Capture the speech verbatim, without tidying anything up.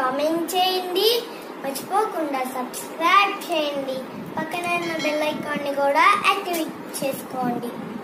Comment చేయండి, మర్చిపోకుండా subscribe చేయండి, పక్కన ఉన్న బెల్ ఐకాన్ ని కూడా యాక్టివేట్ చేసుకోండి.